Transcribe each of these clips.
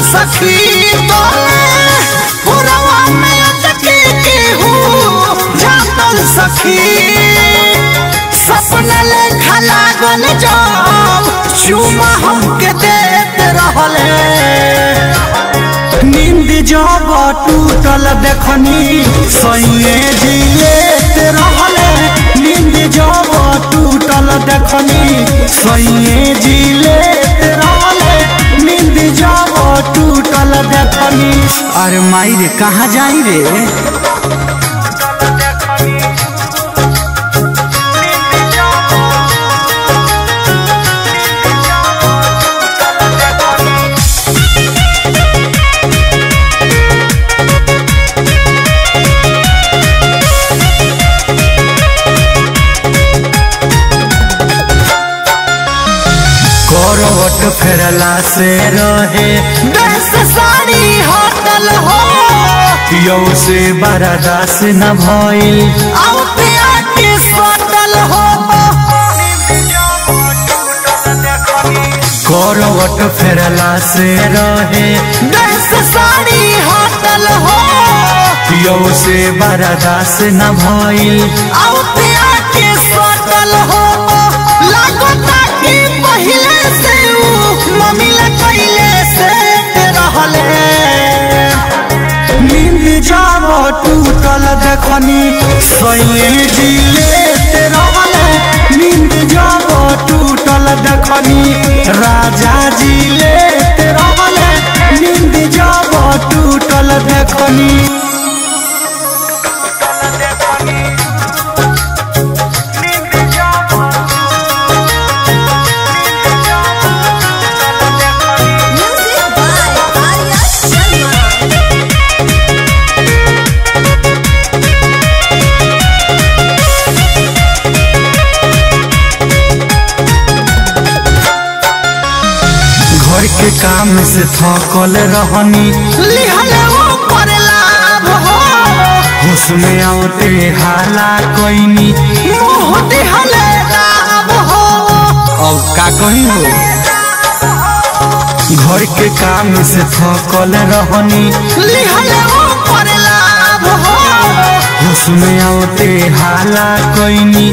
सखी पुरवा में अटके जातल सखी सपना लेखा लागल जाम चुमा हमके देत रहले नींद जब टूटल देखनी सैये जी लेत रहले नींद जब टूटल देखनी सैये जी लेत रहले नींद जब टूटल देखनी। अरे माई रे कहाँ जाई रे करवट फेरला से रहे दस साड़ी होटल हो यौ से बर्दाश्त न भइल आउते आके सोटल हो करवट फेरला से रहे दस साड़ी होटल हो यौ से बर्दाश्त न भइल आउते आके सोटल हो लागता कि पहिले मम्मीला कइले से रहले नींद जब टूटल देखनी सैये जी लेत रहले नींद जब टूटल देखनी राजा जी लेत रहले नींद जब टूटल देखनी। के काम से थकल रहनी होश में आते हाला कोइनी अब का कही हो घर के काम से थकल रहनी होश में आते हाला कोइनी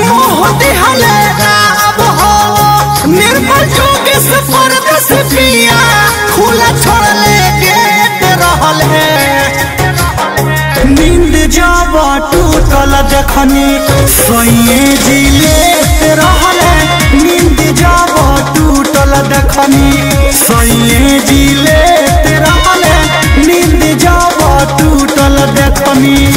निर्मल जोगे से परदेस पिया खुला छोड़ले गेट रहले नींद जब टूटल देखनी सैये जी लेत रहले नींद जब टूटल देखनी सैये जी लेत रहले नींद जब टूटल देखनी।